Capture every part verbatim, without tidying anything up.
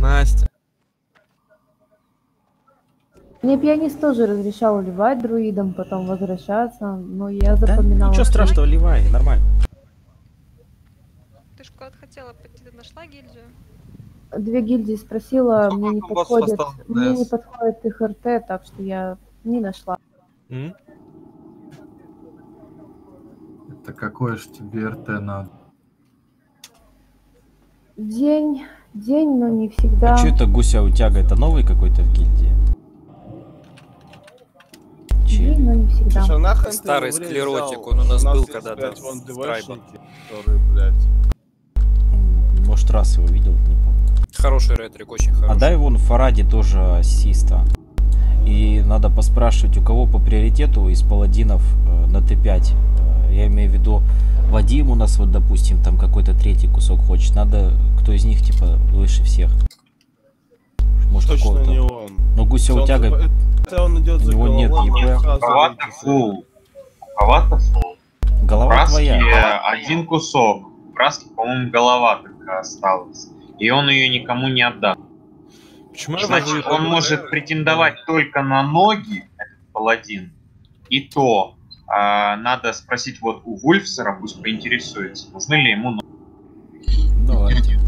Настя. Мне пианист тоже разрешал уливать друидам, потом возвращаться, но я Да запоминала. ничего страшного, ливай, нормально. Ты ж куда-то хотела пойти, ты нашла гильдию? Две гильдии спросила, мне не подходит, мне не осталось? подходит их РТ, так что я не нашла. М? Это какое ж тебе РТ надо? День, день, но не всегда. А что это гуся утяга? Это новый какой-то в гильдии? День, но не всегда. Слушай, а нахрен Старый ты его склеротик, взял? он у нас был есть, когда-то блядь, вон в Трайбах. ДВшники, которые, блядь. М, Может, раз его видел, не помню. Хороший ретрик, очень хороший. А дай вон в Фараде тоже ассиста. И надо поспрашивать, у кого по приоритету из паладинов э, на Т пять. Э, я имею в виду, Вадим у нас, вот, допустим, там какой-то третий кусок хочет. Надо, кто из них, типа, выше всех. Может, Точно какого-то. не он. Но гуся Он утяга... за- Это он идет У за него нет головой, ЕП. он сразу Кого-то выйти фул. Кого-то фул. Голова Праски твоя. один кусок. Праски, по-моему, голова только осталась. И он ее никому не отдаст. Почему я Значит, вожу- он может претендовать только на ноги, этот паладин. И то а, надо спросить вот у Вульфсера, пусть поинтересуется, нужны ли ему ноги. Давайте.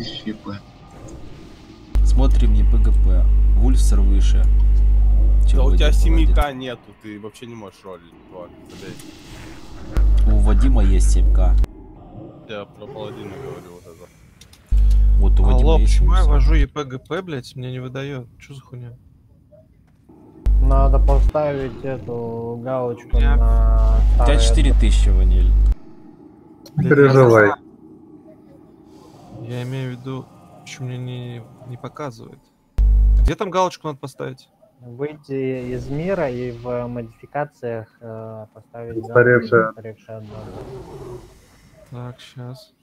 Смотрим не ПГП. Вульфсер выше. чем Да у Вадим тебя Паладин. семи ка нету, ты вообще не можешь ролить. Вот, забей. У Вадима есть семь ка. Я про паладина говорю вот это. Вот у Вадима Алло, есть почему я семь ка. вожу ЕПГП, блядь, мне не выдает? Что за хуйня? Надо поставить эту галочку Я- на... У тебя старый четыре тысячи, Ваниль. Не переживай. Я имею в виду, почему мне не, не показывает. Где там галочку надо поставить? Выйти из мира и в модификациях э, поставить Устаревшая. устаревшая одна. Так, сейчас.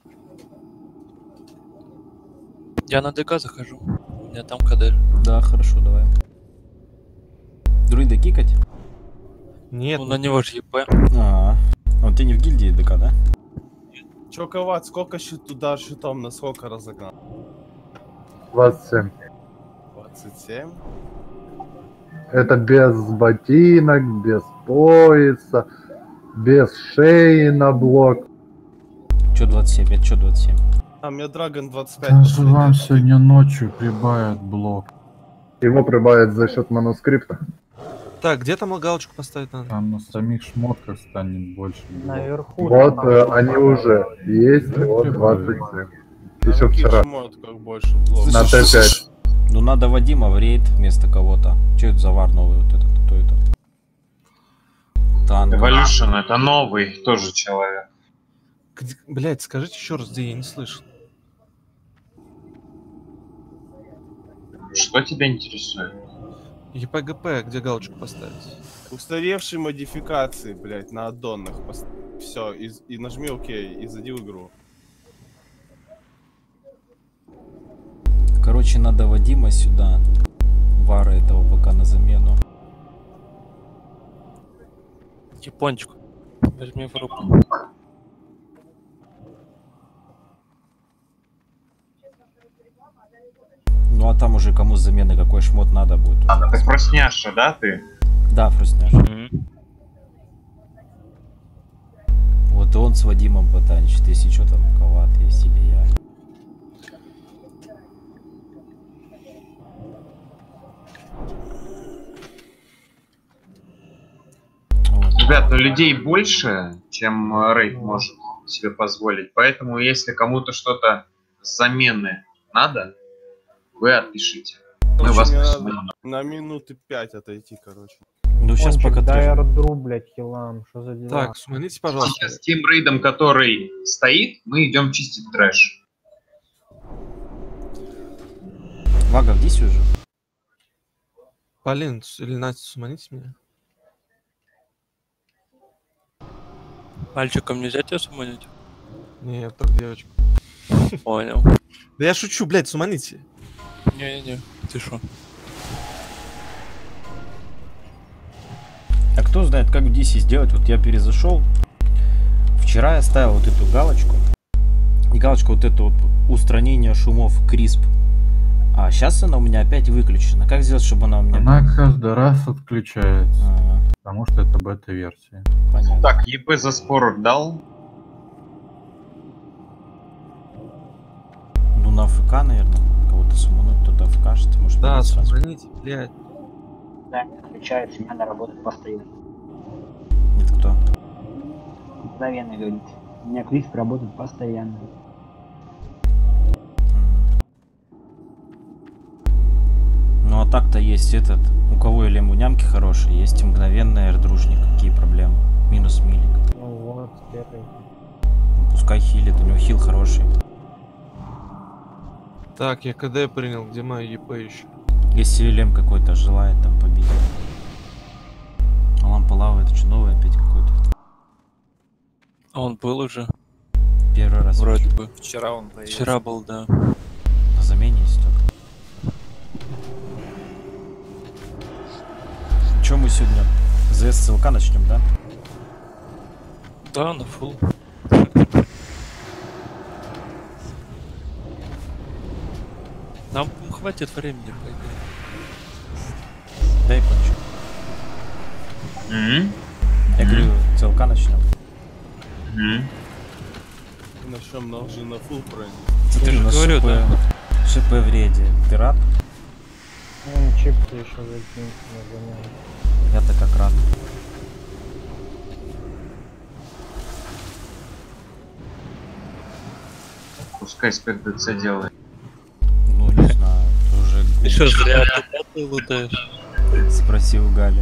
Я на ДК захожу. У меня там КД. Да, хорошо, давай. Друида кикать? Нет, Ну на него же ЕП. А, а ты не в гильдии ДК, да? Чё, Коват, сколько щит туда щитом, на сколько разогнал? двадцать семь. двадцать семь? Это без ботинок, без пояса, без шеи на блок. Чё двадцать семь? Это чё двадцать семь? А, мне Драгон двадцать пять. Даже вам сегодня ночью прибавят блок. Его прибавят за счет манускрипта. Так, где там галочку поставить надо? Там на самих шмотках станет больше. Наверху. Вот там э, там они там уже есть, вот двадцать семь. Еще вчера. Как больше блок. На Т пять. Ну надо Вадима в рейд вместо кого-то. Чё это за вар новый вот этот? Кто это? Танк. Evolution это новый тоже человек. Где... Блять, скажите еще раз, где я не слышал. Что тебя интересует? ЕПГП, где галочку поставить? Устаревшие модификации, блять, на аддонах. Все, и, и нажми ОК, и зайди в игру. Короче, надо Вадима сюда. Вара этого пока на замену. Япончик. Возьми в руку. Ну а там уже кому с замены какой шмот надо будет. уже А, ты посмотрим. Фросняша, да, ты? Да, Фрусняш. Вот и он с Вадимом потанчит. Если что, там Коват есть или я. Вот. Ребят, ну людей больше, чем э, рейд может себе позволить. Поэтому если кому-то что-то с замены надо, вы отпишите. Мы Короче, вас мне посмотрим. надо на минуты пять отойти, короче. Ну сейчас пока дай трэш. эрдру, блядь, хилам, что за дела? Так, смотрите, пожалуйста. Сейчас с тем рейдом, который стоит, мы идем чистить трэш. Вага, здесь уже. Полин или Настя, суманите меня. Мальчиком нельзя тебя суманить? Нет, только девочку. Понял. Да я шучу, блядь, суманите. Не-не-не, ты шо? А кто знает, как в Дисе сделать? Вот я перезашел. Вчера я ставил вот эту галочку. Не галочку, вот это вот устранение шумов крисп. А, А сейчас она у меня опять выключена. Как сделать, чтобы она у меня... Она каждый раз отключается, Ага, потому что это бета-версия. понятно. Так, ЕП за спор дал. Ну, на АФК, наверное. Кого-то сумануть, туда АФК, может Да, быть, сразу. сохраните, блядь. Да, не отключается, меня работает постоянно. Нет, кто? Мгновенно говорит. У меня Крисп работает постоянно. Мгм. Ну, а так-то есть этот... У кого или мунямки хорошие, есть и мгновенный аирдружник. Какие проблемы? Минус милик. Ну вот, первый. Ну, пускай хилит, у него хил хороший. Так, я КД принял, где моя ЕП еще? Если Вилем какой-то желает там побить. А лампа лавы, это что, новый опять какой-то? А он был уже, Первый раз. вроде вижу. бы. Вчера он появился. Вчера был, да. На замене есть только. Че мы сегодня? ЗС ЦЛК начнем, да? Да, на фул. Нам хватит времени, по идее. Дай пончик. М? Я говорю, ЦЛК начнем. М? Начнем на уже на фул пройти. Ты же говорю, да. ШП в реде. Ты рад? Ну, чип еще закинуть нагоняет. Я-то как рад. Пускай спек ДЦ делает. Ну, не знаю. Ты уже Ты что, зря ты лутаешь? спросил Гали.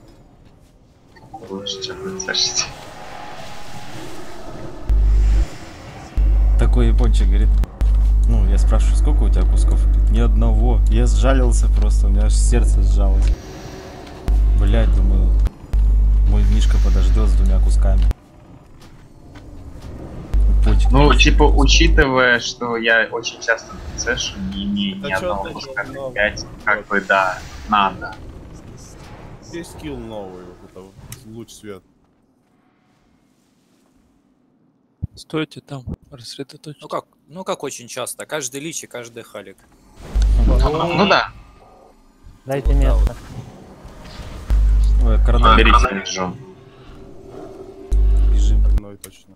Лучше, чем ДЦшить. Такой япончик говорит. Ну, я спрашиваю, сколько у тебя кусков? Говорит, ни одного. Я сжалился просто, у меня аж сердце сжалось. Блять, думаю, мой Мишка подождет с двумя кусками. Япончик Ну, просто типа, кусков. учитывая, что я очень часто ДЦшу, не имею ни Да чё одного ты, куска чё, много. пять, как бы, да, надо. Есть скилл новый, вот это вот, луч свет. Стойте там, рассредоточьтесь. Ну как, ну как очень часто. Каждый лич и каждый халик. Ну, ну да, Дайте место. Ой, коронавирус. берите лежу. Бежим. Одной точно.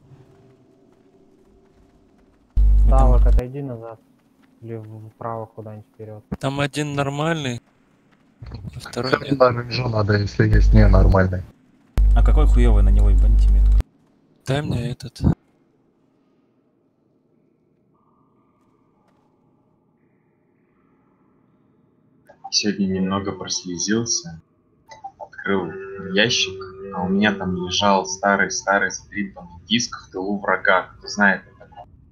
Мы там- Ставок, отойди назад. Или вправо куда-нибудь вперед. Там один нормальный, а второй нет. Да, ренжу надо, если есть ненормальный. А какой хуёвый на него ебаните метку? Дай мне этот. Сегодня немного прослезился, открыл ящик, а у меня там лежал старый-старый скрипанный диск в тылу врага. Кто знает это?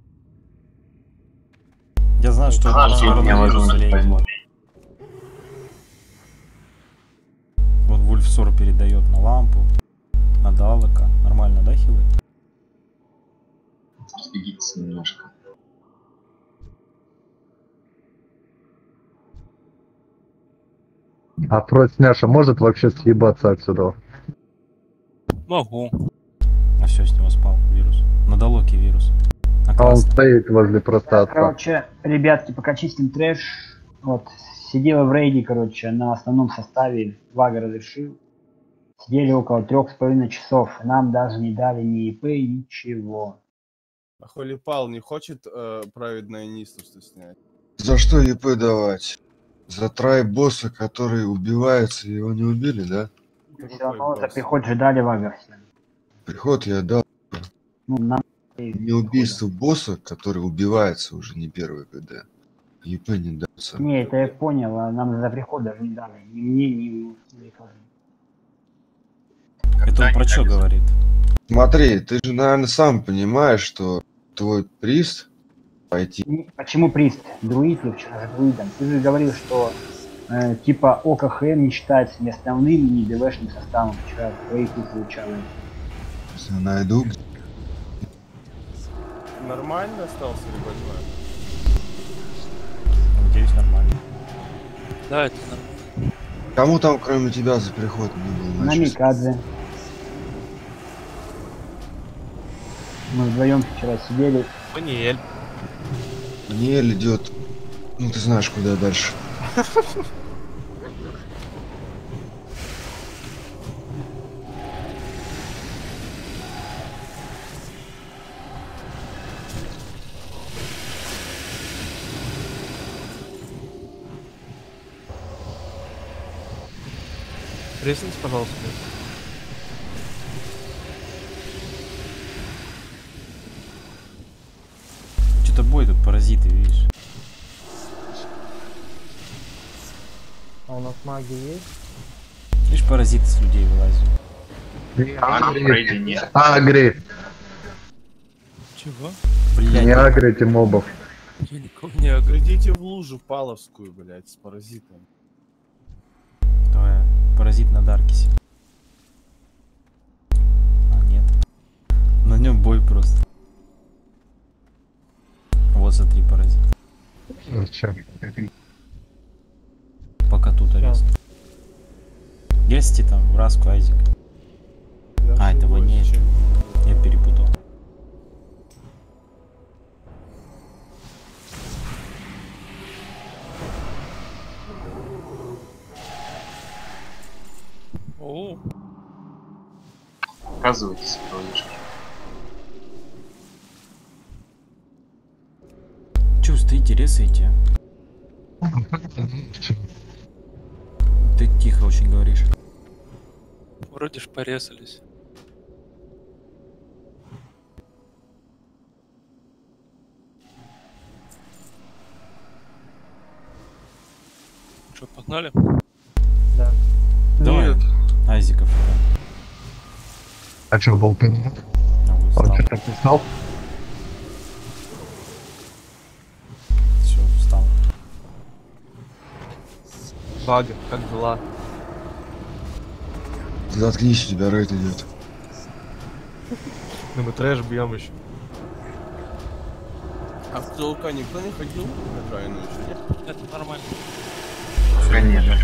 Я знаю, что А, это я меня коронавирус возможно в рейде. поймут. Вот Вульф Сор передает на лампу, на Далека. Нормально, да, хилы? Разбегитесь немножко. А Протсняша может вообще съебаться отсюда? Могу. А все, с него спал вирус. На Далоке вирус. А А он классно. стоит возле простатка. Короче, ребятки, пока чистим трэш, вот, сидела в рейде, короче, на основном составе, Вага разрешил. Сидели около трех с половиной часов. Нам даже не дали ни ИП, ничего. А Холипал не хочет э, праведное нистовство снять? За что ЕП давать? За трай-босса, который убивается, и его не убили, да? Все равно за приход же дали Вага всем. Приход я дал. Ну, нам... Не убийство босса, который убивается уже не первый ГД. ЕП не дается. Не, это я понял, а нам за приход даже не дали. Ни мне, ни ему. Это он про что говорит? Смотри, ты же, наверное, сам понимаешь, что твой приз пойти... Не- Почему прист? Друид, я вчера же друидом. Ты же говорил, что э, типа ОКХМ не считается ни основным, ни ДВшным составом. Вчера твои тут получалось. Если найду... Нормально остался или больной? Надеюсь, нормально. Да, это нормально. Кому там, кроме тебя, за приход не было? На Микадзе. Мы вдвоем вчера сидели. Маниэль. Маниэль идет Ну ты знаешь, куда дальше. Ресните, пожалуйста. Что-то бой тут паразиты, видишь? А у нас маги есть? Видишь, паразиты с людей вылазят. Агри. Агри. Чего? Блядь. Не агрите мобов. Я никого не агрю. Идите в лужу паловскую, блядь, с паразитами. Давай, паразит на Даркисе. А, нет. На нем бой просто. Вот смотри, паразит. Пока тут арест. Есть там в раску Айзик. Я А, этого живой, нет. чем- Я перепутал. О, Оказывайтесь, кровишки. Че, стоите, ресаете? Ты тихо очень говоришь. вроде ж порезались. Что, погнали? Да. Давай, Нет. Айзиков. А что, был пин? А, вот Он встал. что-то писал? Все, встал. Бага, как дела? Заткнись, у тебя рейд идет. Ну мы трэш бьем еще. А в ЦЛК никто не ходил на Джайну еще, нет? Это нормально. Конечно.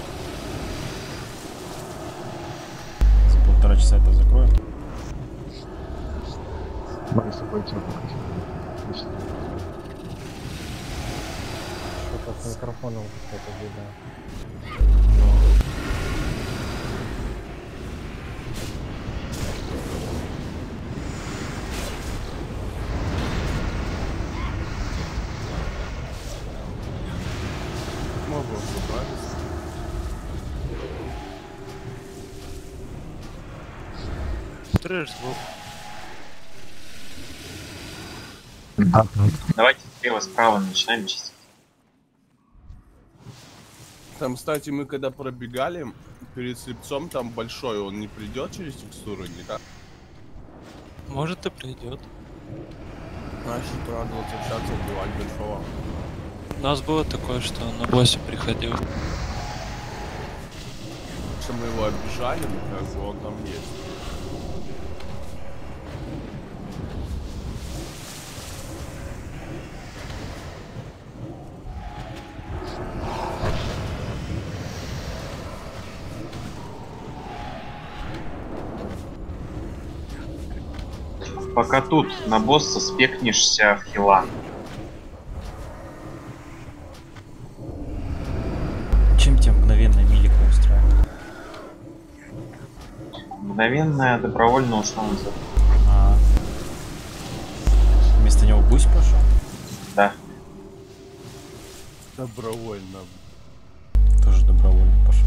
За полтора часа это закроем. Могу с собой тебя покажу. Что-то с микрофоном какая-то беда. Могу собраться. Трэш был. Давайте слева-справа начинаем чистить. Там, кстати, мы когда пробегали, перед слепцом там большой, он не придет через текстуру никак. Может и придет. Значит, надо вот общаться, убивать большого. У нас было такое, что он на боссе приходил. Что мы его обижали, но как бы он там есть. Пока тут на босса спекнешься в хила. Чем тебе мгновенно милик не устраивает? Мгновенная добровольно ушла назад. А. Вместо него гусь пошел? Да. Добровольно. Тоже добровольно пошел.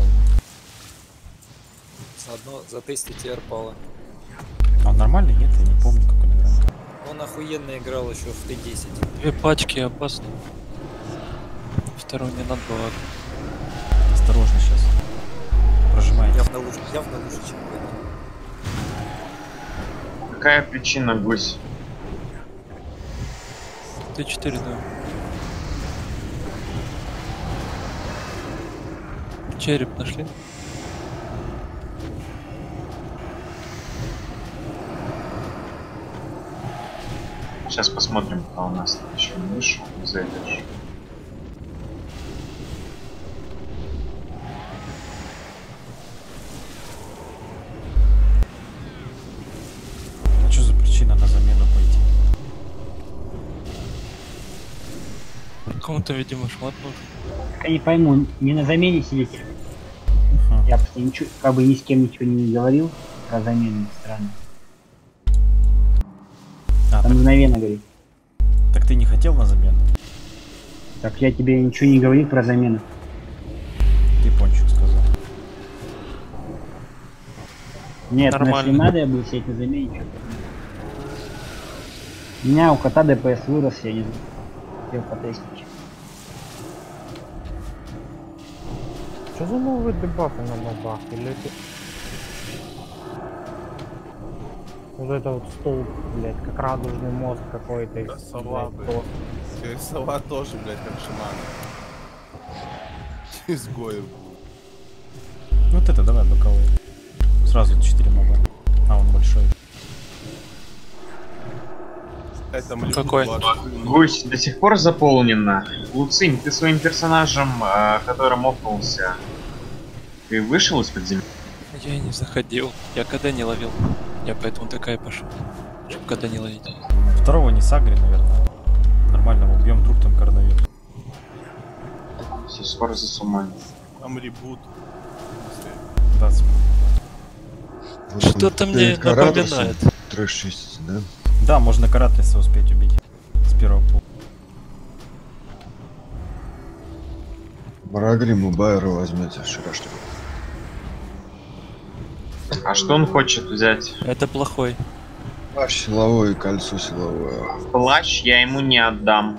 Заодно затестить Эрпала. А он нормальный? Нет, я не помню, как он играл. Он охуенно играл еще в Т десять. Две пачки опасно. Второй не надо было. Осторожно сейчас. Прожимайте. Явно лучше, явно лучше, чем вы. Какая причина, гусь? Т четыре, да. Череп нашли? Сейчас посмотрим, кто у нас еще не вышел, не зайдешь. А что за причина на замену пойти? Кому Кому-то, видимо, шмат нужен. Я не пойму, не на замене сидите? Я просто ничего, как бы ни с кем ничего не говорил про замену, странно. А, Там так, мгновенно говорит. так ты не хотел на замену? Так я тебе ничего не говорил про замену. Япончик сказал. Нет, ну, Нормально. если надо, я буду сидеть на замене. Что-то. У меня у кота ДПС вырос, я не знаю. Хотел потестить. Что за новые дебафы на мобах? Или это... Вот это вот столб, блядь, как радужный мозг какой-то. Да, сова, блядь, блядь. просто. И сова тоже, блядь, как шаман. Изгоев. Вот это давай боковой. Сразу четыре моба. А, он большой. Это Какой? Гусь до сих пор заполнена. Луцинь, ты своим персонажем, э, которым окнулся, ты вышел из подземелья? Я не заходил. Я когда не ловил. Я поэтому такая пошел. Чтоб когда не ловить. Второго не сагри, наверное. Нормально убьем, вдруг там коронавирус. Все скоро засуманят. Там ребут. Да, Что-то мне напоминает. Трэш чистить, да? да, можно Каратлиса успеть убить. С первого пула. Барагриму Байера возьмете вчерашнего. А что он хочет взять? Это плохой. Плащ силовой и кольцо силовое. Плащ я ему не отдам.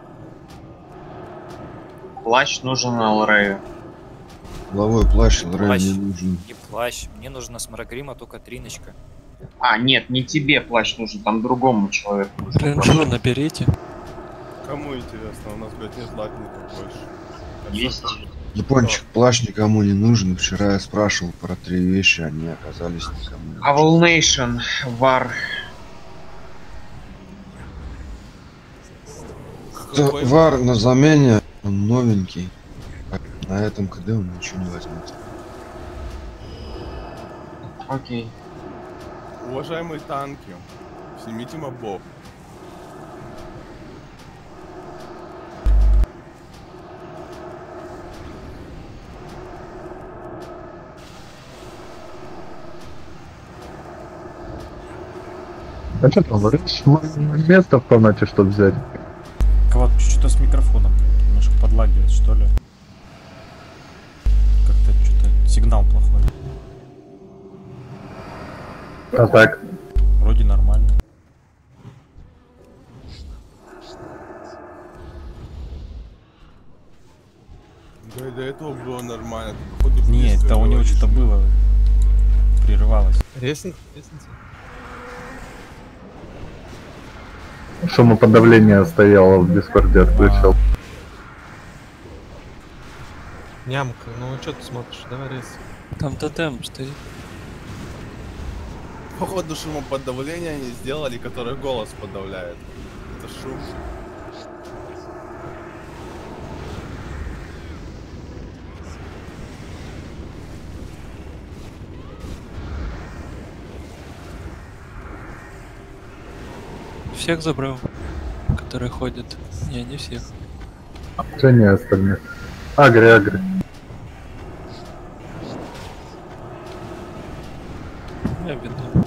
Плащ нужен Алрею. Силовой плащ Лрей Плащ. не нужен. И плащ. Мне нужна смарагрима только триночка. А, нет, не тебе плащ нужен, там другому человеку нужен. Ренжу наберите. Кому интересно? У нас, блядь, нет латников больше. Есть. Япончик, плащ никому не нужен. Вчера я спрашивал про три вещи, они оказались никому не нужны. Avulnation, Вар. Да, Вар на замене, он новенький. На этом КД он ничего не возьмет. Окей. Уважаемые танки, снимите мобов. А что там, рысь, место в комнате, чтобы взять? Кого-то что-то с микрофоном немножко подлагивает, что ли. Как-то что-то сигнал плохой. А так? Вроде нормально. Да и до этого было нормально. Походу, Нет, быстро это у него говоришь. что-то было. Прерывалось. Ресница? Ресница? Шумоподавление стояло в дискорде, отключил. Нямка, ну что ты смотришь? Давай рез. Там тотем стоит. Походу шумоподавление они сделали, которое голос подавляет. Это шум. Всех забрал, которые ходят. Не, не всех. Что не остальных? Агри, агри. Я веду.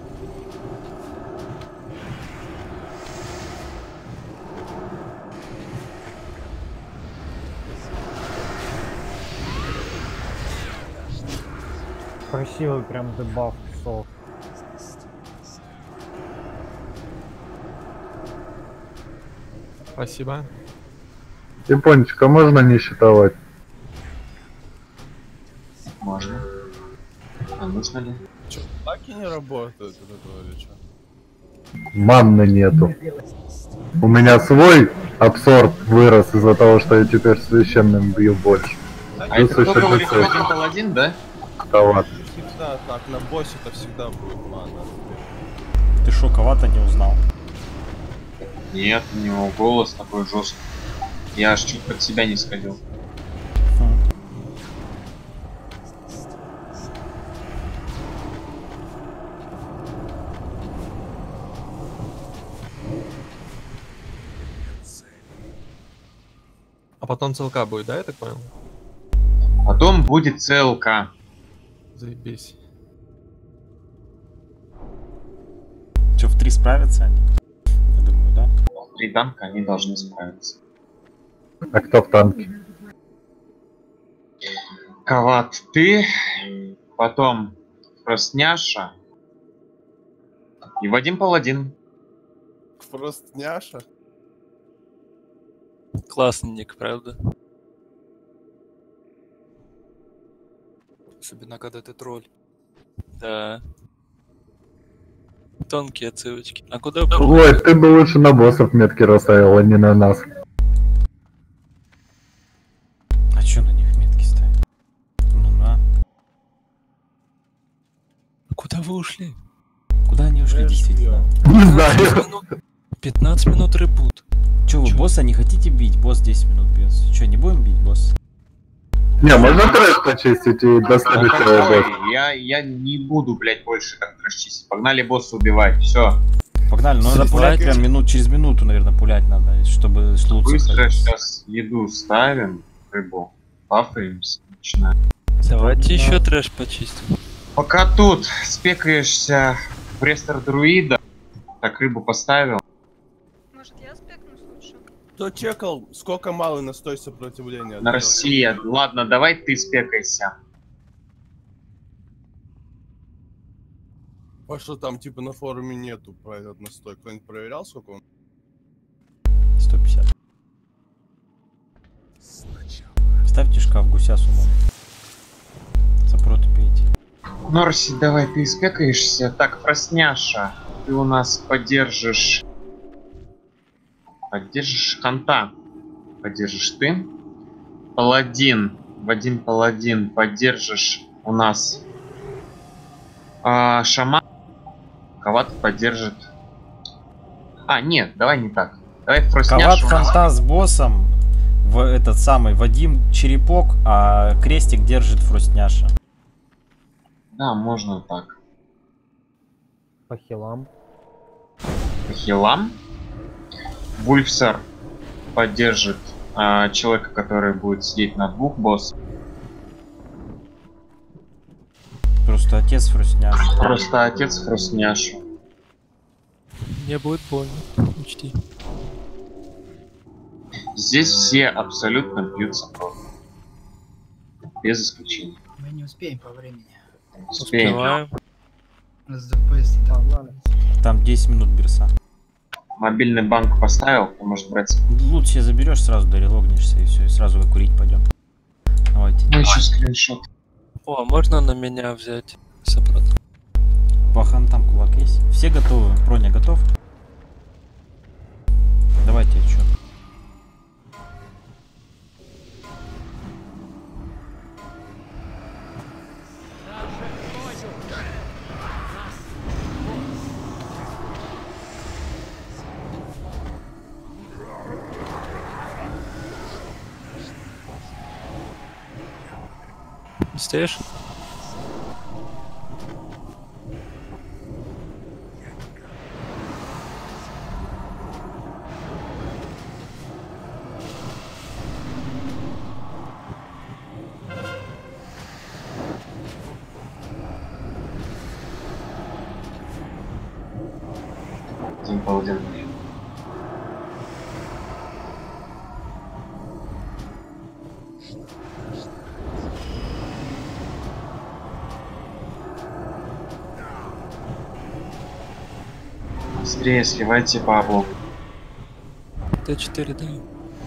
Красивый прям дебаф пошел. Спасибо. Япончика можно не считовать? Можно. А нужно ли? Чё, таки не работают от этого или чё? Манны нету. У меня свой абсорб вырос из-за того, что я теперь священным бью больше. А Плюс это кто еще говорит пятьсот. один паладин, да? Товар. Всегда так, на боссе это всегда будет мана. Ты шо, кого-то не узнал? Нет, у него голос такой жесткий. Я аж чуть под себя не сходил. потом ЦЛК будет, да, я так понял? Потом будет ЦЛК. Заебись. Че, в три справятся они? Я думаю, да? В три танка они должны справиться. А кто в танке? Кават, ты, потом Фростняша и Вадим Паладин. Фростняша? Классный ник, правда? Особенно, когда ты тролль. Да. Тонкие отсылочки. А куда... Ой, ты бы лучше на боссов метки расставил, а не на нас. А чё на них метки ставить? Ну на. Куда вы ушли? Куда они ушли, действительно? Не знаю. пятнадцать минут ребут. Чё, вы босса не хотите бить? Босс десять минут бьется. Чё, не будем бить босса? Не, можно трэш почистить и до следующего босса. Я, я не буду, блядь, больше так расчистить. Погнали босса убивать, все. Погнали, но надо пулять прям минут, через минуту, наверное, пулять надо, чтобы слуться. Быстро сейчас еду ставим, рыбу, пафаемся, начинаем. Давайте еще трэш почистим. Пока тут спекаешься в рестор друида, так рыбу поставил. Может, я спекнусь лучше? Кто чекал, сколько малый настой сопротивления? На России. Ладно, давай ты спекайся. А что там, типа, на форуме нету про этот настой? Кто-нибудь проверял, сколько он? сто пятьдесят. Ставьте шкаф гуся с умом. Запроты пейте. Норси, давай ты спекаешься. Так, Фростняша, ты у нас поддержишь... Поддержишь Ханта. Поддержишь ты. Паладин. Вадим Паладин. Поддержишь у нас... А, Шаман. Кават поддержит... А, нет, давай не так. Давай Фростняшу. Кават Ханта с боссом. В этот самый Вадим Черепок, а крестик держит Фростняша. Да, можно так. По хилам. По хилам. Вульфсар поддержит а, человека, который будет сидеть на двух боссах. Просто отец Фростняша. Просто отец Фростняша. Мне будет больно, учти. Здесь все абсолютно бьются просто. Без исключения. Мы не успеем по времени. Успеем. Успеваем. Там десять минут берса. Мобильный банк поставил, ты можешь брать. Лут себе заберешь, сразу дорелогнишься и все, и сразу курить пойдем. Давайте. Ну еще скриншот. О, можно на меня взять сопрот? По хантам кулак есть? Все готовы? Броня готов? Давайте отчет. Стоишь? Один Паладин. Быстрее сливайте Павлу. Т четыре даю.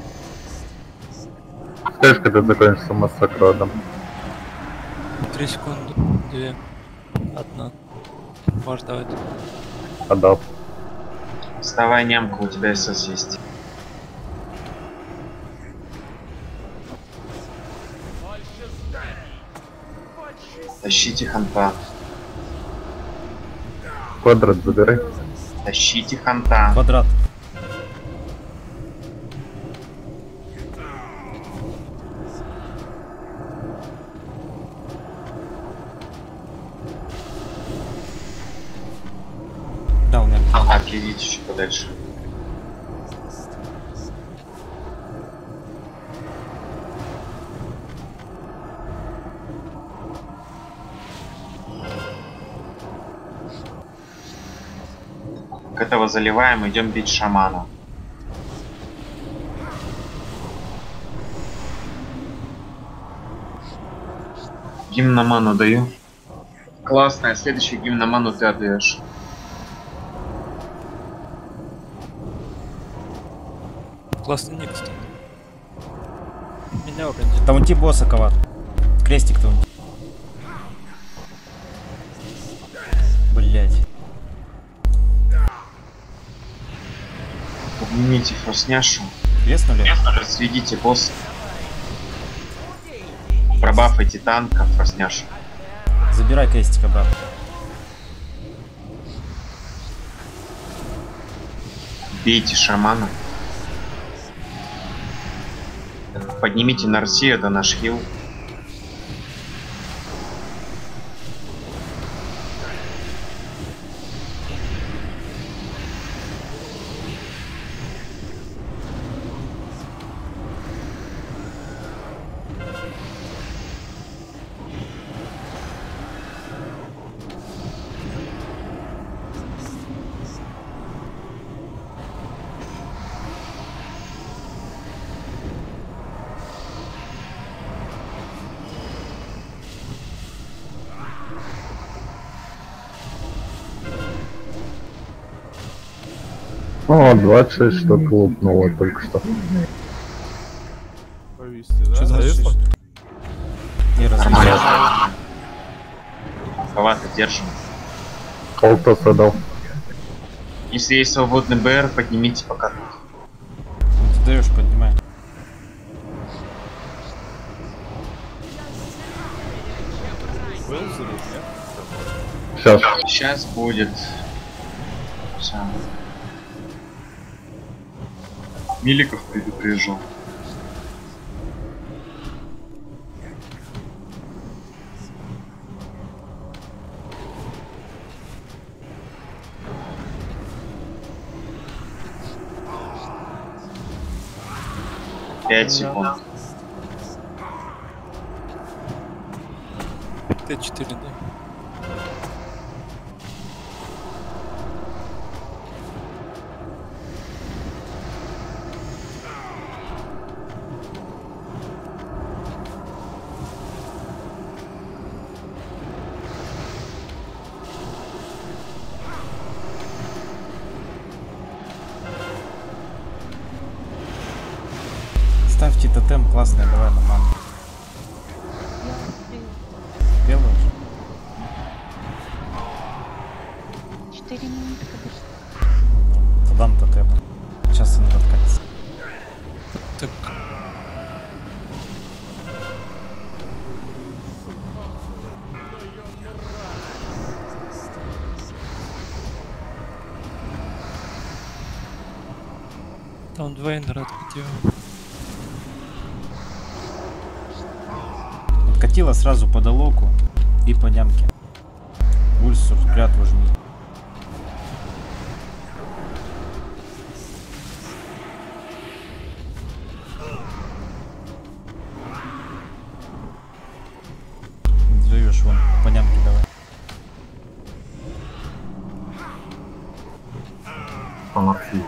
Скажешь, когда закончится массакродом. Три секунды. Две. Одна. Можешь давать. Отдал. Вставай, нямка, у тебя СС есть. Тащите Ханта. Квадрат забирай. Тащите Ханта. Квадрат. Да, у меня. Ага, идите еще подальше. Этого заливаем, идем бить шамана. Гимн на ману даю. Классная, следующий гимн на ману ты отдаешь. Классный ник, кстати. Меня уронили. Таунти босса, ковар. Крестик таунти. Блять. Поднимите фросняшу. Крестнули? Разведите босса. Пробафайте танка, фросняшу. Забирай крестик обратно. Бейте шамана. Поднимите Нарси, это наш хил. О, двадцать шесть штук лупнуло только что. Повисти, да? Что за Зависло? Не развивай. Кого-то держим. Колтос отдал. Если есть свободный БР, поднимите пока. Ты даешь, поднимай. Был взрыв, нет? Сейчас. Сейчас будет. Сам. Миликов предупрежу. Пять секунд. Т четыре, да. Ставьте тотем, классный, давай на ману. Белый уже? Четыре минуты, Тогда на тотем. Сейчас он откатится. Так. Там два инрад хотел. Откатила сразу по долоку и по нямке. Ульсур, клятву жми. Даешь вон, по нямке давай. Поморфи.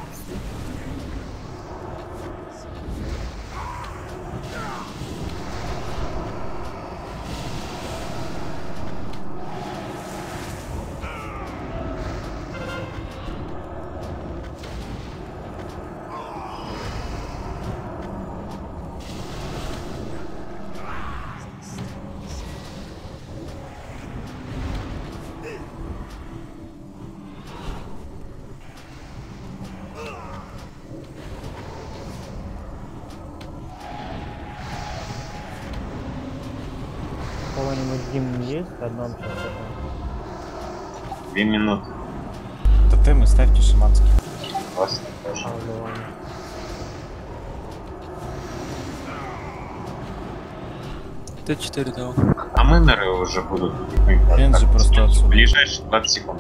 Кого-нибудь гимн есть? Одном сейчас. Две минуты. Тотемы ставьте шаманские. Классно тоже. Т четыре дал. А мэнеры уже будут. Бензы просто отсюда. Ближайшие двадцать секунд.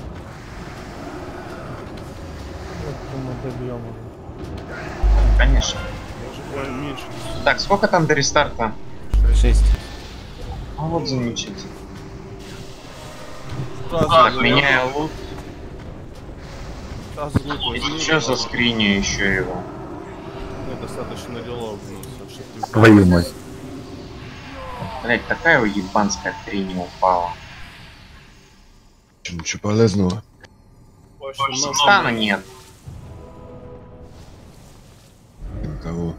Мы добьем уже. Конечно. Даже меньше. Так, сколько там до рестарта? Шесть. А вот замечательно. Сразу Так, заряд. меняю лут. Сразу лут возьми. Что за скриню еще его? Мне достаточно релогнуться, чтобы ты... Твою мать. Блять, такая уебанская хрень упала. Ничего полезного. Больше Больше много стана нет. Кого?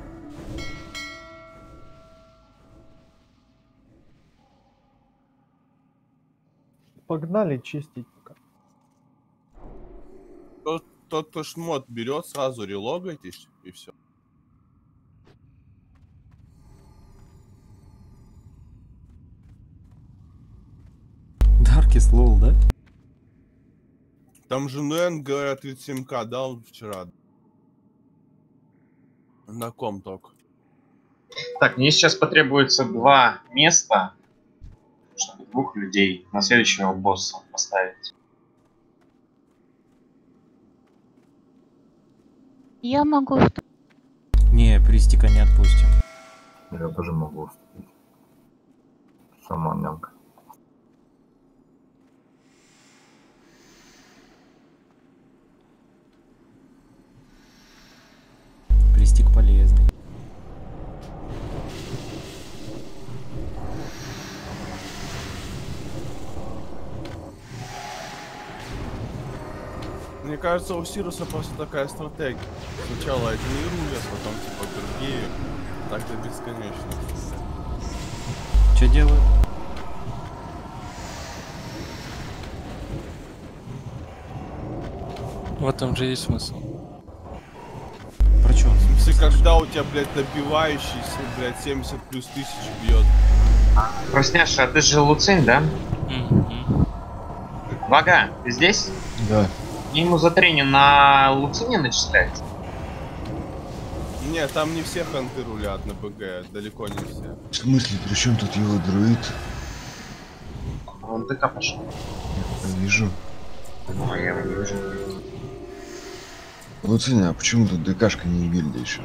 Погнали чистить пока. Тот, тот, кто шмот берет, сразу релогайтесь и все. Даркис лол, да? Там же Нэн, говорят, тридцать семь ка дал вчера. На ком только. Так, мне сейчас потребуется два места, чтобы двух людей на следующего босса поставить. Я могу... Не, Пристика не отпустим. Я тоже могу уступить. Сама нянка. Пристик полезный. Мне кажется, у Сируса просто такая стратегия. Сначала одни рулят, потом типа другие. Так-то бесконечно. Что делают? В этом же есть смысл. Про чё? Если когда у тебя, блядь, добивающийся, блядь, семьдесят плюс тысяч бьет. Красняша, а ты же Луцин, да? Mm-hmm. Вага, ты здесь? Да. Мне ему за тренинг на Луцине начислять? Не, там не все ханты рулят на БГ, далеко не все. В смысле, при чем тут его друид? Он ДК пошел. Я вижу. А я его не вижу. Луциня, а почему тут ДКшка не гильдия еще?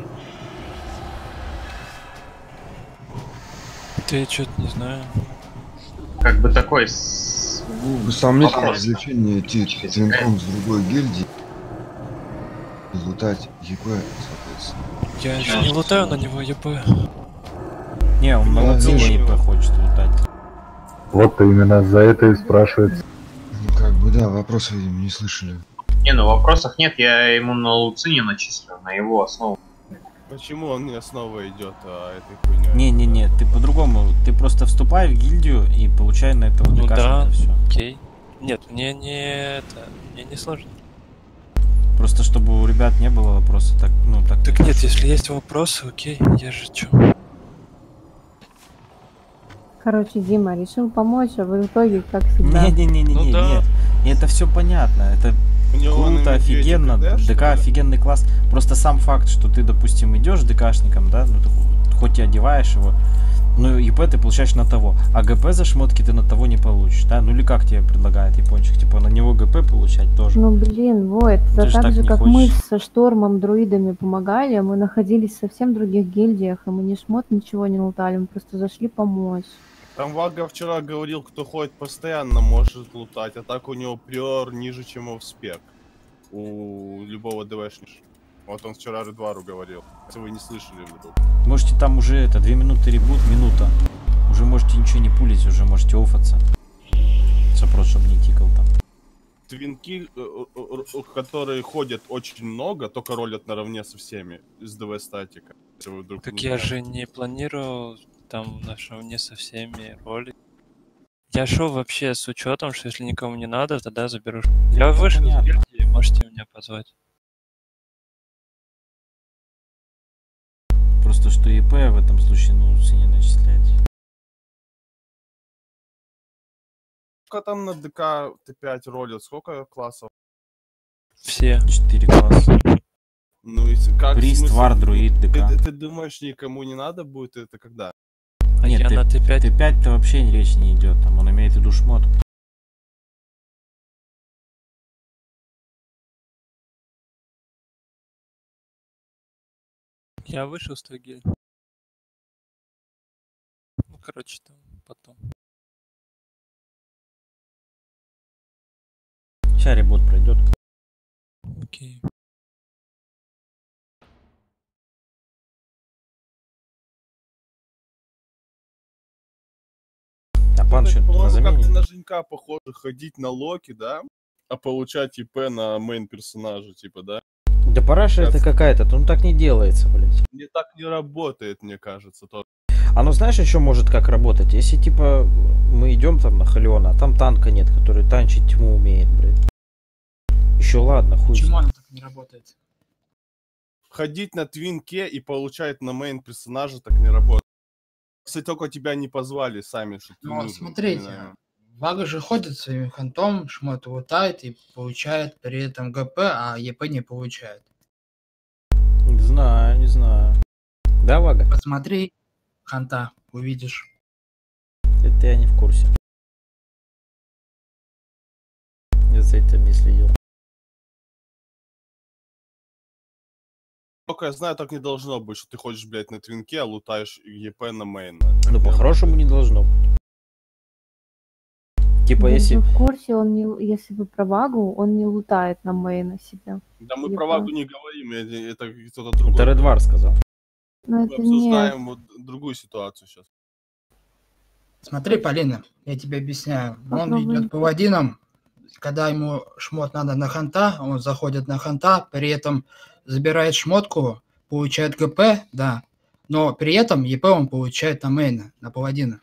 Ты что-то не знаю. Как бы такой с... Было бы сомнительное Вопрос. развлечение идти клинком с другой гильдии и лутать ЕП, соответственно. Я же не лутаю на него, ЕП. Не, он на Я Луцине вижу. ЕП хочет лутать. Вот именно за это и спрашивается. Ну как бы да, вопросы, видимо, не слышали. Не, ну вопросов нет, я ему на Луцине начислю, на его основу. Почему он не снова идет а, этой хуйней? Не-не-не, ты по-другому. Ты просто вступай в гильдию и получай на этого Ну да, все. окей. Нет, мне не это, мне не сложно. Просто чтобы у ребят не было вопроса, так, ну так. Так нет, если есть вопросы, окей, я же чё. Короче, Дима решил помочь, а в итоге, как всегда. Не-не-не-не, Ну да. нет. Это все понятно. Это У него на круто, медведя офигенно. КД, что ДК ли? офигенный класс. Просто сам факт, что ты, допустим, идешь ДКшником, да, ну ты хоть и одеваешь его, ну ИП ты получаешь на того, а ГП за шмотки ты на того не получишь, да? Ну или как тебе предлагает япончик, типа на него ГП получать тоже. Ну блин, вот, Ты это же так так же, не как мы хочешь. со Штормом, друидами помогали, мы находились в совсем других гильдиях, и мы ни шмот, ничего не лутали, мы просто зашли помочь. Там Вага вчера говорил, кто ходит постоянно, может лутать, а так у него приор ниже, чем его в спек. У любого ДВшника. Вот он вчера Редвару говорил, если вы не слышали вдруг. Можете там уже это, две минуты ребут, минута. Уже можете ничего не пулить, уже можете офаться. Запрос, чтобы не тикал там. Твинки, э, э, э, которые ходят очень много, только ролят наравне со всеми из ДВ статика. Если вы вдруг Так не я знаете. же не планировал там наравне со всеми ролик. Я шел вообще с учетом, что если никому не надо, тогда заберу. Я Это вышел из понятно. гильдии, можете меня позвать. Просто что ИП в этом случае на Луцине начислять. Сколько там на ДК Т пять ролят? Сколько классов? Все. Четыре класса. Ну и с- как в Прист, смысле? вар, друид, Ты, ДК. ты- ты думаешь, никому не надо будет это когда? А Нет, я ты- на Т пять. Т пять-то вообще речь не идет, там он имеет в виду шмот. Я вышел с той гильдии. Ну, короче, там потом. Сейчас ребот пройдет. Окей. А пан что, на По-моему, замене? как-то на Женька похоже ходить на Локи, да? А получать ИП на мейн персонажа, типа, да? Да параша это какая-то, ну так не делается, блядь. Не так не работает, мне кажется. То... А ну знаешь еще может как работать? Если типа мы идем там на Халиона, а там танка нет, который танчить тьму умеет, блядь. Еще ладно, хуй. Почему она так не работает? Ходить на твинке и получать на мейн персонажа так не работает. Если только тебя не позвали сами, что ты Ну, нужен, смотрите, именно. Вага же ходит своим хантом, шмот лутает и получает при этом ГП, а ЕП не получает. Не знаю, не знаю. Да, Вага? Посмотри ханта, увидишь. Это я не в курсе. Я за этим не следил. Только я знаю, так не должно быть, что ты ходишь, блядь, на твинке, а лутаешь ЕП на мейн. Ну, по-хорошему не должно быть. Типа, Я если... же в курсе, он не, если вы про Вагу, он не лутает на мейна себя. Да мы Я про понял. Вагу не говорим, это, это кто-то другой. Это Редвар сказал. Но Мы это не... обсуждаем вот другую ситуацию сейчас. Смотри, Полина, я тебе объясняю. Он Попробуй. идет паладином, когда ему шмот надо на ханта, он заходит на ханта, при этом забирает шмотку, получает ГП, да, но при этом ЕП он получает на мейна, на паладина.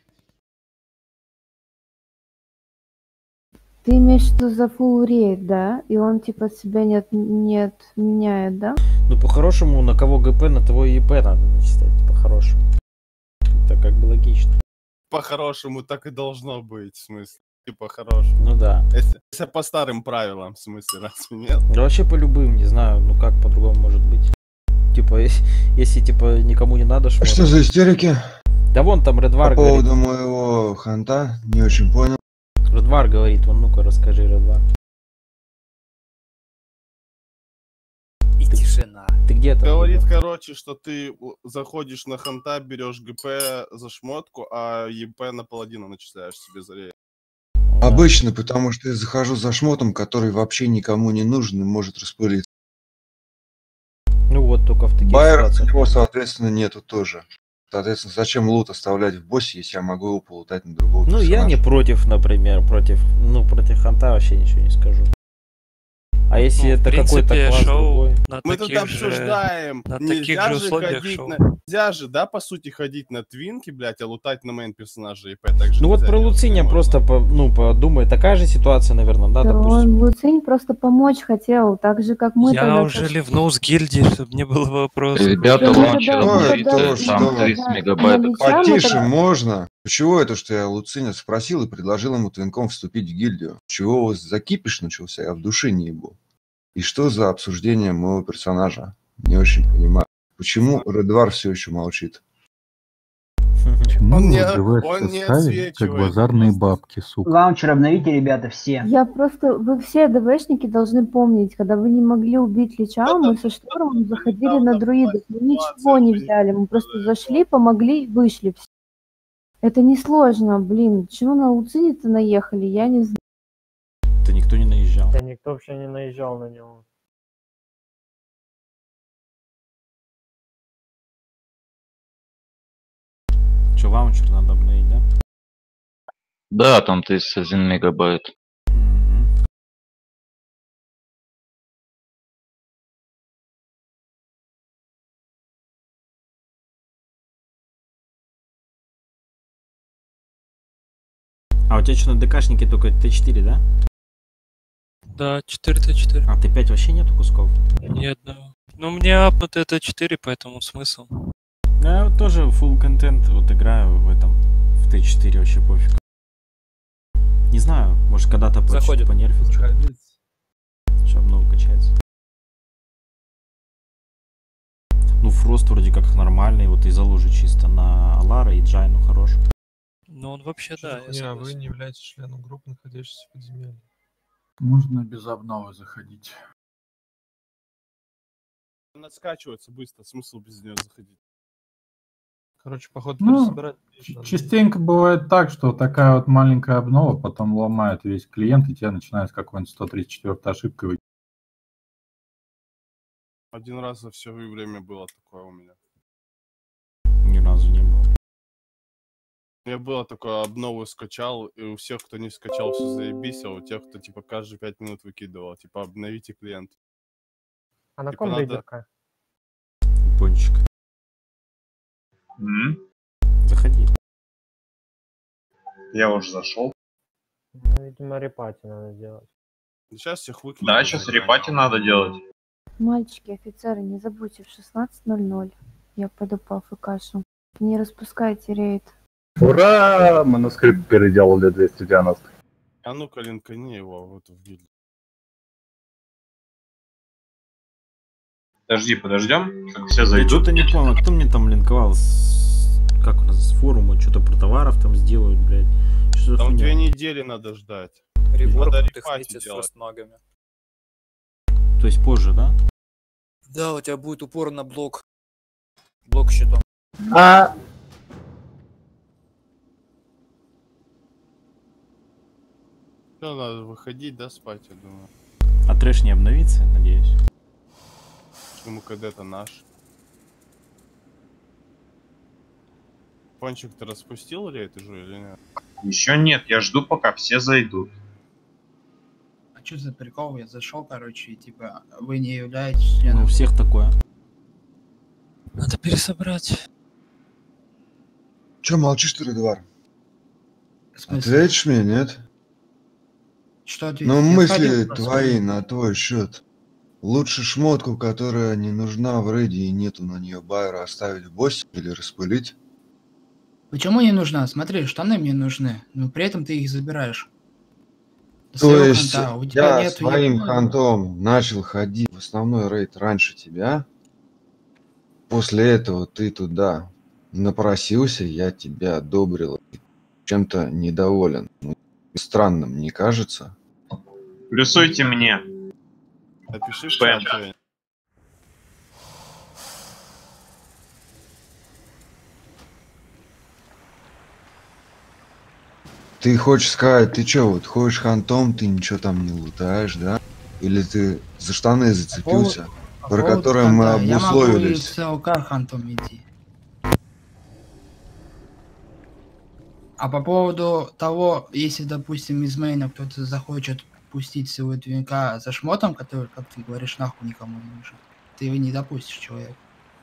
Ты имеешь в виду за full рейд, да? И он типа себя не, от- не отменяет, да? Ну, по-хорошему, на кого ГП, на того и ИП надо начислять, по-хорошему. Это как бы логично. По-хорошему так и должно быть, в смысле. Типа по-хорошему. Ну да. Если, если по старым правилам, в смысле, разве нет? Да вообще по любым, не знаю, ну как по-другому может быть. Типа, если, если типа никому не надо шмоток. Что за истерики? Да вон там Редвар По говорит. поводу моего ханта, не очень понял. Редвар говорит, вон, ну-ка расскажи, Редвар. И тишина. Ты где там? Говорит, короче, что ты заходишь на ханта, берешь ГП за шмотку, а ЕП на паладина начисляешь себе за рейд. Обычно, потому что я захожу за шмотом, который вообще никому не нужен и может распылиться. Ну вот, только в таких Байера у ситуациях. него, соответственно, нету тоже. Соответственно, зачем лут оставлять в боссе, если я могу его полутать на другого Ну я не против, например, против, ну против ханта вообще ничего не скажу. А если Ну, в это какой-то принципе, класс шоу другой? на Мы тут таких же- обсуждаем. на Нельзя таких же же условиях ходить шоу. на... Нельзя же, да, по сути, ходить на твинке, блядь, а лутать на мейн персонажа ИП. Так же Ну вот нельзя про делать. Луциня просто, по, ну, подумай, такая же ситуация, наверное, да, Да допустим. он Луцинь просто помочь хотел, так же, как мы Я тогда уже пошли. ливнул с гильдии, чтобы не было вопросов. Ребята, Да, лаунчер да, да, будет, да, э, да, там да, тридцать да. мегабайт. Новичам мы Потише тогда- можно. Чего это, что я Луциня спросил и предложил ему твинком вступить в гильдию? Чего у вас закипиш начался, я в душе не ебу. И что за обсуждение моего персонажа? Не очень понимаю. Почему Редвар все еще молчит? Почему Он вы не- называете он не составе как отсвечивает базарные бабки, сука? Лаунчер обновите, ребята, все. Я просто, вы все ДВшники должны помнить, когда вы не могли убить Лича, мы со Штормом заходили на друидов, мы ничего не взяли, мы просто зашли, помогли, вышли все. Это несложно, блин, чего на Луцине-то наехали, я не знаю. Да никто не наезжал. Да никто вообще не наезжал на него. Че, лаунчер надо обновить, да? Да, там тридцать один мегабайт. А у тебя что, на ДКшнике только Т четыре, да? Да, четыре Т четыре. А Т пять вообще нету кусков? Ни одного. Ну, у меня апнутый Т четыре, поэтому смысл. Я вот тоже full контент вот играю в этом, в Т четыре, вообще пофиг. Не знаю, может когда-то по- Заходит. понерфит что-то. Сейчас много качается. Ну, Фрост вроде как нормальный, вот из-за лужи чисто на Алара и Джайну хорош. Ну, он вообще, Что да, за я хуйня, вы согласен. не являетесь членом группы, находящейся в подземелье. Можно без обновы заходить. Она скачивается быстро, смысл без нее заходить. Короче, походу, Ну, пересобирать ч- надо. частенько бывает так, что такая вот маленькая обнова потом ломает весь клиент, и тебя начинает с какой-нибудь сто тридцать четвёртой ошибкой Один раз за все время было такое у меня. Ни разу не было. У меня было такое, обнову скачал, и у всех, кто не скачал, все заебись, а у тех, кто типа каждые пять минут выкидывал, типа обновите клиент. А на Типа ком надо- рейдерка? Пончик. М? Заходи. Я уже зашел. Ну, видимо, репати надо делать. Сейчас всех выкину. Да, сейчас репати надо делать. Мальчики, офицеры, не забудьте, в шестнадцать ноль ноль я пойду по АФКшу. Не распускайте рейд. Ура! Манускрипт переделали двести девяносто. А ну-ка, линкани его вот в гильдию. Подожди, подождем, как все Я зайдут. что-то не понял, кто мне там линковал с... Как у нас, с форума, что-то про товаров там сделают, блядь. Что за Там хуйня? две недели надо ждать. Реборк Надо крутых репати вместе с делать. фастмагами. То есть позже, да? Да, у тебя будет упор на блок. Блок щитом. А, Все, надо выходить, да, спать, я думаю. А трэш не обновится, надеюсь. Ему КД-то наш. Пончик, ты распустил рейд уже или нет? Еще нет, я жду, пока все зайдут. А что за прикол? Я зашел, короче, и типа вы не являетесь членом. Ну, у всех такое. Надо пересобрать. Че молчишь ты, Редвар? В смысле? Ответишь мне, нет? Что ответить? Ну, Я мысли ходил просто. твои на твой счет. Лучше шмотку, которая не нужна в рейде и нету на нее байера, оставить в боссе или распылить? Почему не нужна? Смотри, штаны мне нужны, но при этом ты их забираешь. До То своего есть ханта. У тебя я нет своим хантом начал ходить в основной рейд раньше тебя. После этого ты туда напросился, я тебя одобрил. Чем-то недоволен. Ну, странным не кажется? Плюсуйте мне. Напиши в Спэм. чат. Ты хочешь сказать, ты чё, вот ходишь хантом, ты ничего там не лутаешь, да? Или ты за штаны зацепился, По про поводу которые мы ханта, я могу и обусловились? в ЦЛК хантом идти. А по поводу того, если, допустим, из мейна кто-то захочет пустить своего твинка за шмотом, который, как ты говоришь, нахуй никому не нужен, ты его не допустишь, человек.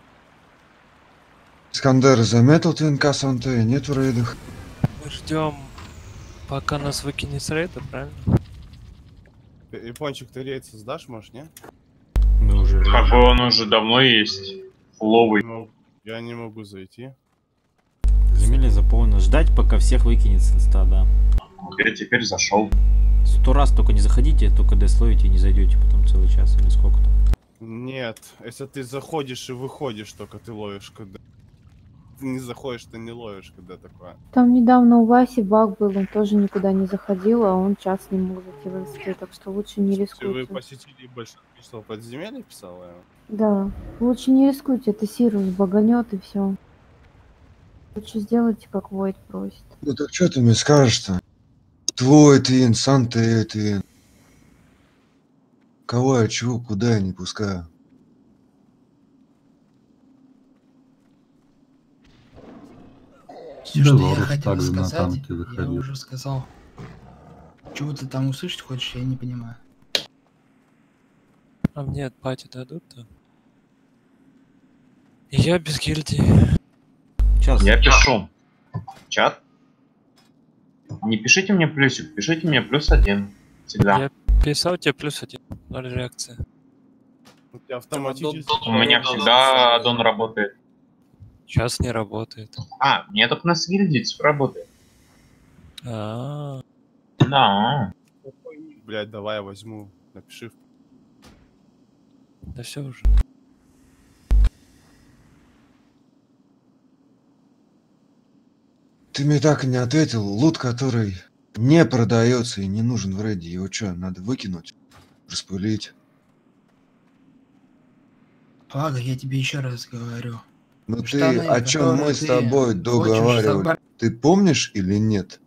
Искандер заметил твинка с Антея, нет в рейдах? Мы ждем, пока нас выкинет с рейда, правильно? И Пончик, ты рейд создашь, может, не? Мы уже... Какой он уже давно есть. Фуловый. Ну, я не могу зайти. Земли заполнено. Ждать, пока всех выкинет с инста, да. Вот я теперь зашел. Сто раз только не заходите, только десловите и не зайдете потом целый час или сколько там. Нет, если ты заходишь и выходишь, только ты ловишь КД. Ты не заходишь, ты не ловишь КД такое. Там недавно у Васи баг был, он тоже никуда не заходил, а он час не мог зайти в СП, так что лучше не Если вы рискуйте. посетили большое количество подземелий, писала я. Да, лучше не рискуйте, это Сирус баганет и все. Лучше сделайте, как Войд просит. Ну так что ты мне скажешь-то? Твой твин, Санта твин. Кого я чего, куда я не пускаю? Все, что я Белорус хотел также на сказать, танке я заходил. уже сказал. Чего ты там услышать хочешь, я не понимаю. А мне от пати дадут-то? Я без гильдии. Сейчас. Я пишу. Чат. Не пишите мне плюсик, пишите мне плюс один. Всегда. Я писал тебе плюс один, ноль реакции. У тебя автоматически... У меня всегда аддон работает. Сейчас не работает. А, мне только на гильдии работает. А, Да. Блять, давай я возьму. Напиши. да все уже. Ты мне так и не ответил. Лут, который не продается и не нужен в рейде, его что, надо выкинуть? Распылить? Ладно, я тебе еще раз говорю. Ну ты, Штаны, о чем мы которые с ты тобой хочешь договаривали? забрать. Ты помнишь или нет?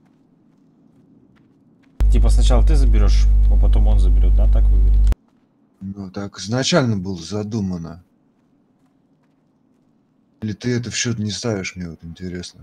Типа сначала ты заберешь, а потом он заберет, да? Так вы говорите? Ну, так изначально было задумано. Или ты это в счет не ставишь, мне вот интересно.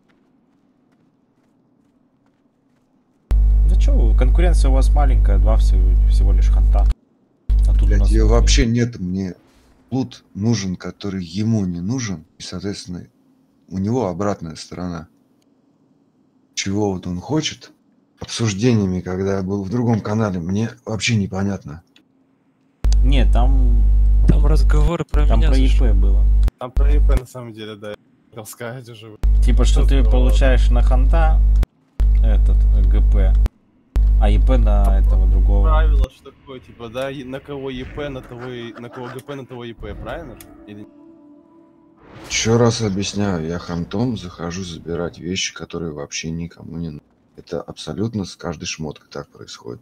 Да чё, конкуренция у вас маленькая, два всего, всего лишь ханта. А тут у Блядь, нас ее вот вообще нет. Мне лут нужен, который ему не нужен. И, соответственно, у него обратная сторона. Чего вот он хочет? Обсуждениями, когда я был в другом канале, мне вообще непонятно. Нет, там... Там разговоры про Там меня про зашли. ИП было. Там про ИП на самом деле, да, я хотел сказать уже. Типа, что ты получаешь на ханта этот ГП, а ИП на этого другого. Правило, что такое, типа, да, и на кого ИП, на того и на кого ГП, на того ИП, правильно же? Или... Еще раз объясняю, я хантом захожу забирать вещи, которые вообще никому не нужны. Это абсолютно с каждой шмоткой так происходит.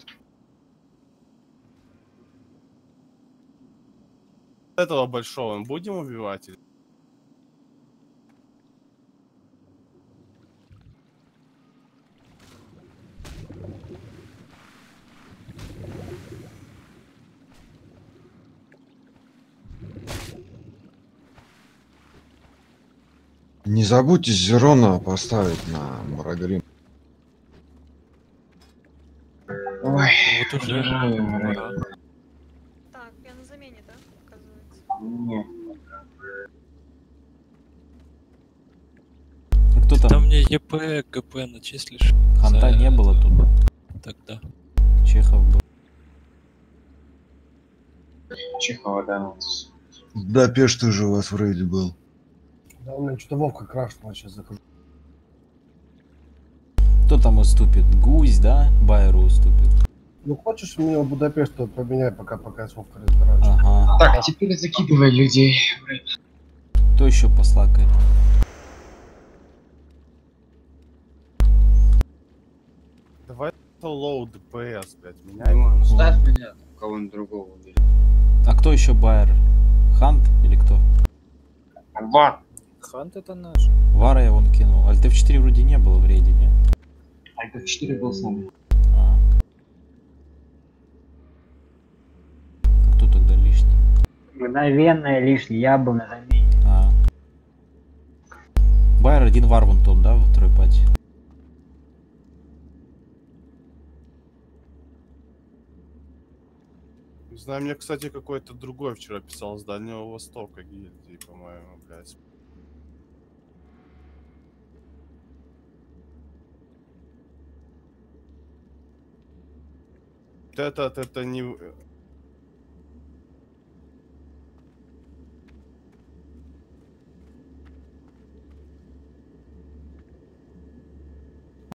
Этого большого мы будем убивать? Или... Не забудьте Зерона поставить на Марагрим. Ой, Вот уже. пора. Так, я на замене, да, оказывается? Нет. Кто Ты там? там мне ЕП, ГП начислишь? Ханта за не было это? тут. Тогда. Чехов был. Чехова, да. Да, Пеш тоже у вас в рейде был. Да, у меня что-то Вовка крашнула, сейчас захожу. Кто там уступит? Гусь, да? Байеру уступит. Ну хочешь мне Будапешт поменяй, пока пока я с Вовкой разбираюсь. Ага. Так, теперь закидывай людей. Кто еще послакает? Давай лоу ДПС, блядь, меняй. Ставь меня, кого-нибудь другого убери. А кто еще Байер? Хант или кто? Вар. Хант это наш. Вара я вон кинул. Альт эф четыре вроде не было в рейде, не? Альт эф четыре был с нами. А. А кто тогда лишний? Мгновенно лишний, я был на замене. А. Байер один вар вон тот, да, во второй пати? Не знаю, мне, кстати, какой-то другой вчера писал с Дальнего Востока гильдии, по-моему, блядь. Вот этот, это не...